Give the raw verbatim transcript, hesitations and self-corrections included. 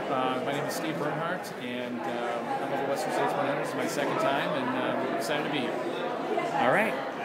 Uh, my name is Steve Bernhardt, and uh, I'm over Western States one hundred. It's my second time, and uh, we're excited to be here. All right.